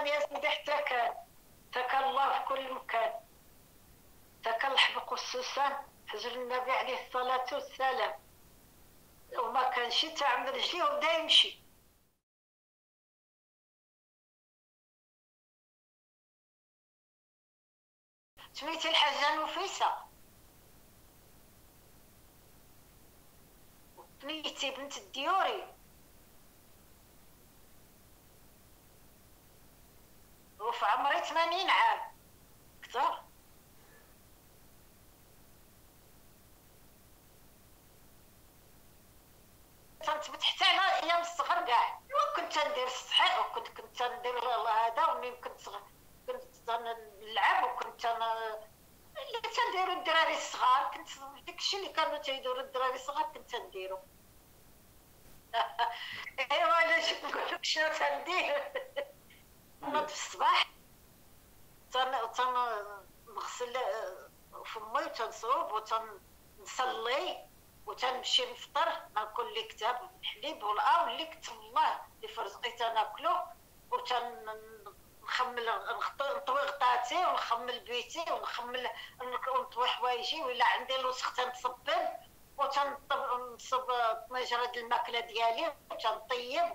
يا سيدي حتى كان الله في كل مكان، حتى كان الحبق والسوسن حجر النبي عليه الصلاة والسلام، وما كانش تعمل رجليه وبدا يمشي. سميتي الحاجة نفيسة، بنيتي بنت الديوري، وفي عمري 80 عام كثر. تنتبت حتى على ايام الصغر كاع، كنت ندير الصحيح وكنت ندير هذا، ومنين كنت نلعب، وكنت اللي تنديرو الدراري الصغار، كنت داكشي اللي كانوا تيديروا الدراري الصغار كنت نديرو. ايوا علاش نقول لك شنو تندير؟ نوض في الصباح تنغسل فمي وتنصوب وتنصلي وتنمشي نفطر، ناكل لي كتاب الحليب والآو اللي كتب الله اللي في رزقي تناكلو، نخمل نطوي غطاتي ونخمل بيتي ونطوي حوايجي، ولا عندي الوسخ تنتصبن وتنصب مجرد الماكله ديالي وتنطيب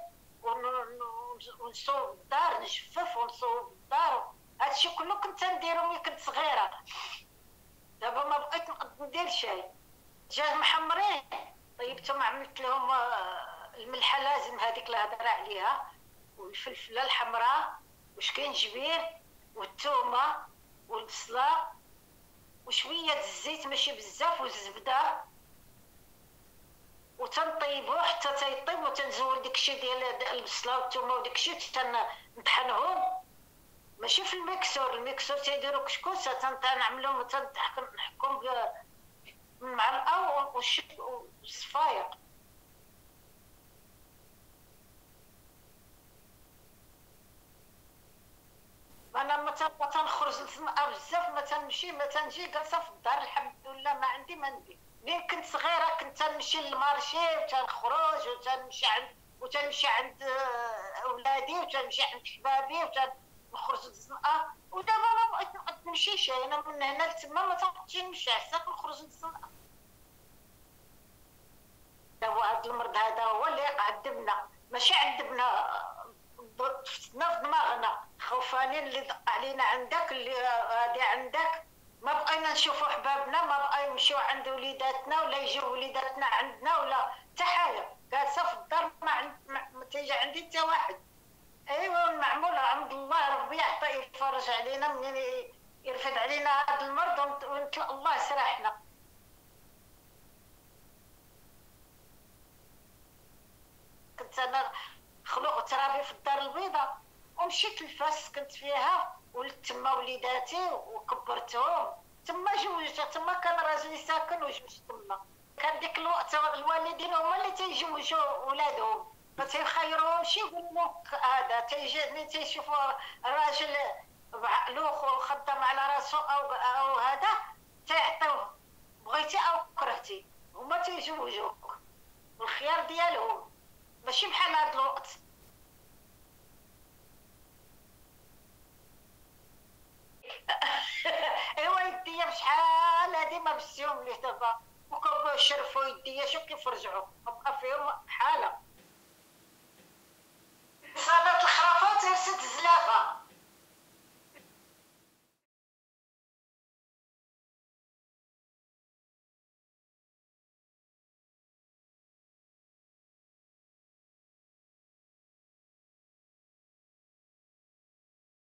ونصوب الدار، نجفف ونصوب الدار. هادشي كله كنت نديرو ملي كنت صغيره. دابا ما بقيت نقد ندير شي. دجاج محمرين طيبتهم، عملت لهم الملحه لازم هذيك اللي هضر عليها، والفلفله الحمراء وشكينجبير والثومه والبصله وشويه الزيت ماشي بزاف والزبده، وتنطيبو حتى تيطيب، وتنزول داكشي ديال البصله والثومه وداكشي تنطحنهم، ماشي في الميكسور تيديروا كشكوسه، تنعملهم تنحكم بالمعلقه والصفايق. انا ما تنخرج نتسمع بزاف، ما تنمشي ما تنجي جالسه في الدار الحمد لله، ما عندي ما ندير. ملي كنت صغيره كنت تنمشي للمارشي وتنخرج وتنمشي عند اولادي وتنمشي عند حبابي وتنخرج للزنقه، ودابا ما بغيت نقد نمشي شي، انا من هنا لتما ما تنقدش نمشي حتى نخرج للزنقه. دابا هذا المرض هذا هو اللي عذبنا، ماشي عذبنا، فتنا في دماغنا، خوفانين اللي دق علينا عندك اللي غادي عندك، ما بقينا نشوفوا حبابنا، ما بقى يمشيو عند وليداتنا ولا يجيو وليداتنا عندنا ولا حتى حاجه، جالسه في الدار ما تيجي عندي حتى واحد. ايوا معموله عند الله، ربي يعطي يفرج علينا منين يرفد علينا هذا المرض ونتلقى الله سراحنا. كنت انا خلق ترابي في الدار البيضاء، ومشيت لفاس كنت فيها، ولدت تما وليداتي وكبرتهم تما، جوجت تما، كان راجلي ساكن وجوجت تما. كان ديك الوقت الوالدين هما اللي تيجوجوا ولادهم، ما تيخيروهمش، يقولوا لك هذا تيجي تيشوفوا راجل بعقلو وخدام على راسو او هذا تيعطيوه، بغيتي او كرهتي هما تيجوجوك، والخيار ديالهم ماشي بحال هاد الوقت. ايوا يديا بشحال هادي ما بسيهم ليه دابا، وكون شرفوا يديا شوف كيف رجعوا، بقى فيهم حاله. صابت الخرافات رست الزلافه.